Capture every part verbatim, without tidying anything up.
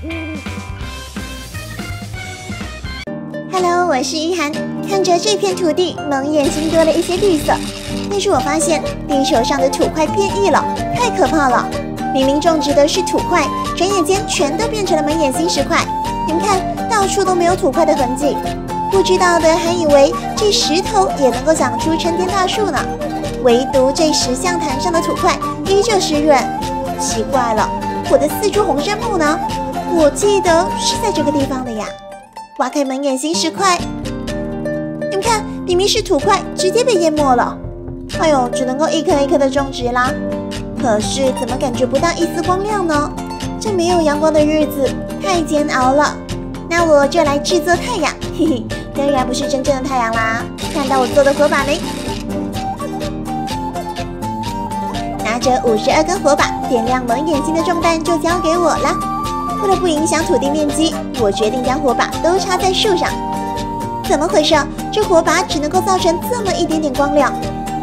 Hello， 我是依涵。看着这片土地，蒙眼睛多了一些绿色，但是我发现地球上的土块变异了，太可怕了！明明种植的是土块，转眼间全都变成了蒙眼星石块。你们看，到处都没有土块的痕迹。不知道的还以为这石头也能够长出参天大树呢，唯独这石像坛上的土块依旧湿润。奇怪了，我的四株红杉木呢？我记得是在这个地方的呀。挖开蒙眼星石块，你们看，明明是土块，直接被淹没了。哎呦，只能够一颗一颗的种植啦。可是怎么感觉不到一丝光亮呢？这没有阳光的日子太煎熬了。那我就来制作太阳，嘿嘿，当然不是真正的太阳啦。看到我做的火把没？拿着五十二根火把，点亮蒙眼睛的重担就交给我了。为了不影响土地面积，我决定将火把都插在树上。怎么回事？这火把只能够造成这么一点点光亮，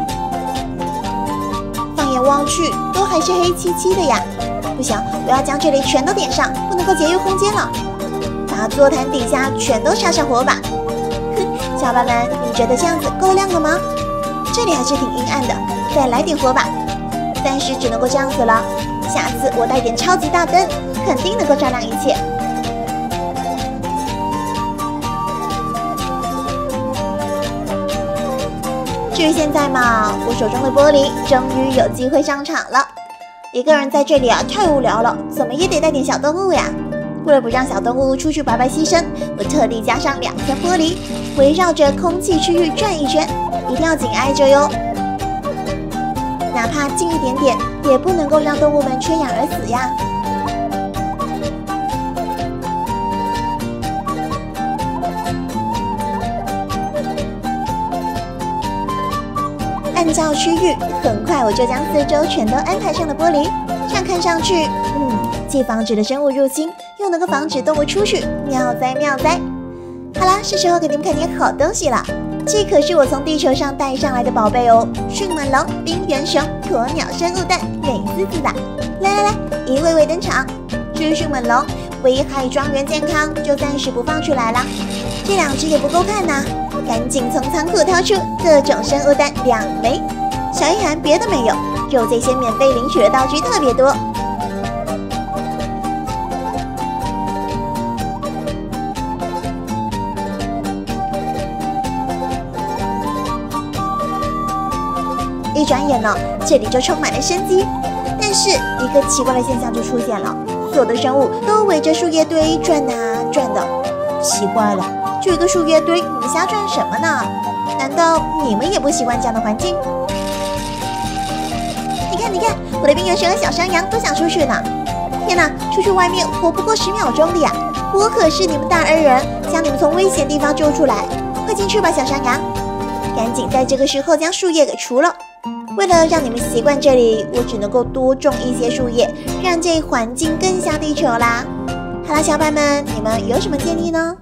放眼望去都还是黑漆漆的呀！不行，我要将这里全都点上，不能够节约空间了。把座坛底下全都插上火把。哼，小伙伴们，你觉得这样子够亮了吗？这里还是挺阴暗的，再来点火把。但是只能够这样子了，下次我带点超级大灯，肯定能够照亮一切。至于现在嘛，我手中的玻璃终于有机会上场了。一个人在这里啊，太无聊了，怎么也得带点小动物呀。为了不让小动物出去白白牺牲，我特地加上两层玻璃，围绕着空气区域转一圈，一定要紧挨着哟。哪怕近一点点，也不能够让动物们缺氧而死呀。按照区域，很快我就将四周全都安排上了玻璃，这样看上去，嗯，既防止了生物入侵，又能够防止动物出去，妙哉妙哉！好啦，是时候给你们看点好东西了。这可是我从地球上带上来的宝贝哦，迅猛龙、冰原熊、鸵鸟生物蛋，美滋滋的。来来来，一位位登场。至于迅猛龙，危害庄园健康，就暂时不放出来啦。这两只也不够看呐、啊，赶紧从仓库掏出各种生物蛋两枚。小一涵别的没有，就这些免费领取的道具特别多。一转眼呢，这里就充满了生机。但是一个奇怪的现象就出现了，所有的生物都围着树叶堆转啊转的。奇怪了，就一个树叶堆，你们瞎转什么呢？难道你们也不习惯这样的环境？你看，你看，我的冰原熊和小山羊都想出去呢。天哪，出去外面活不过十秒钟的呀！我可是你们大恩人，将你们从危险地方救出来。快进去吧，小山羊！赶紧在这个时候将树叶给除了。为了让你们习惯这里，我只能够多种一些树叶，让这环境更像地球啦。好啦，小伙伴们，你们有什么建议呢？